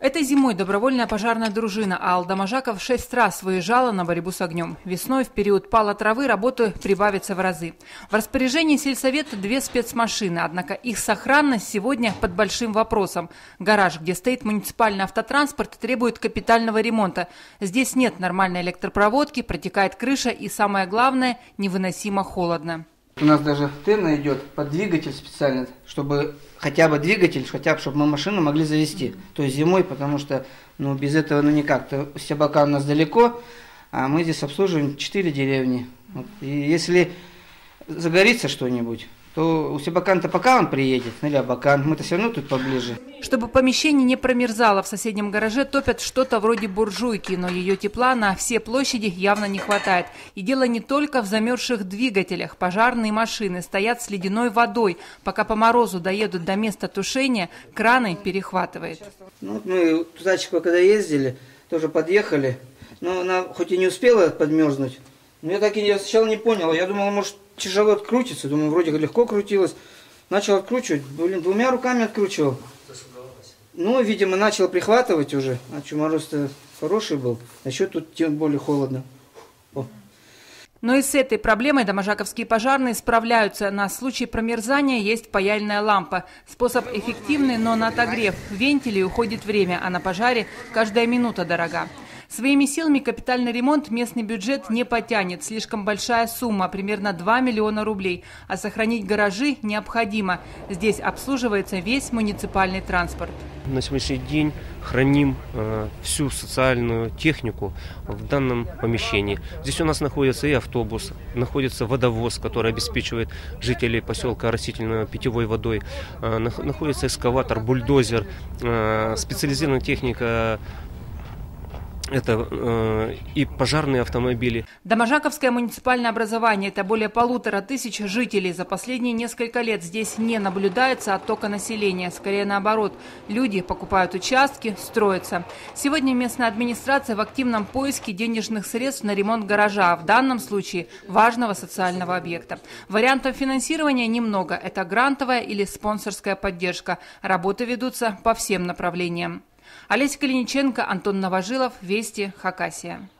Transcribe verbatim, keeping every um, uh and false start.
Этой зимой добровольная пожарная дружина ААЛ Доможаков шесть раз выезжала на борьбу с огнем. Весной в период пала травы работы прибавится в разы. В распоряжении сельсовета две спецмашины, однако их сохранность сегодня под большим вопросом. Гараж, где стоит муниципальный автотранспорт, требует капитального ремонта. Здесь нет нормальной электропроводки, протекает крыша и, самое главное, невыносимо холодно. У нас даже терна идет под двигатель специально, чтобы хотя бы двигатель, хотя бы, чтобы мы машину могли завести. То есть зимой, потому что ну, без этого ну никак. То Стебака у нас далеко, а мы здесь обслуживаем четыре деревни. Вот. И если загорится что-нибудь, то у Стебака-то пока он приедет, или Абакан, мы-то все равно тут поближе. Чтобы помещение не промерзало, в соседнем гараже топят что-то вроде буржуйки, но ее тепла на все площади явно не хватает. И дело не только в замерзших двигателях. Пожарные машины стоят с ледяной водой. Пока по морозу доедут до места тушения, краны перехватывает. Ну, вот мы туда, когда ездили, тоже подъехали, но она хоть и не успела подмерзнуть, но я так и я сначала не понял. Я думал, может, тяжело открутится. Думаю, вроде легко крутилось. Начал откручивать, блин, двумя руками откручивал. Ну, видимо, начал прихватывать уже. А что, мороз-то хороший был. А еще тут тем более холодно. О. Но и с этой проблемой доможаковские пожарные справляются. На случай промерзания есть паяльная лампа. Способ эффективный, но на отогрев вентилей уходит время, а на пожаре каждая минута дорога. Своими силами капитальный ремонт местный бюджет не потянет. Слишком большая сумма, примерно два миллиона рублей. А сохранить гаражи необходимо. Здесь обслуживается весь муниципальный транспорт. На сегодняшний день храним э, всю социальную технику в данном помещении. Здесь у нас находится и автобус, находится водовоз, который обеспечивает жителей поселка растительной питьевой водой. Э, находится эскаватор, бульдозер, э, специализированная техника. Это э, и пожарные автомобили. Доможаковское муниципальное образование – это более полутора тысяч жителей. За последние несколько лет здесь не наблюдается оттока населения. Скорее наоборот. Люди покупают участки, строятся. Сегодня местная администрация в активном поиске денежных средств на ремонт гаража, а в данном случае важного социального объекта. Вариантов финансирования немного. Это грантовая или спонсорская поддержка. Работы ведутся по всем направлениям. Олеся Калиниченко, Антон Новожилов, Вести, Хакасия.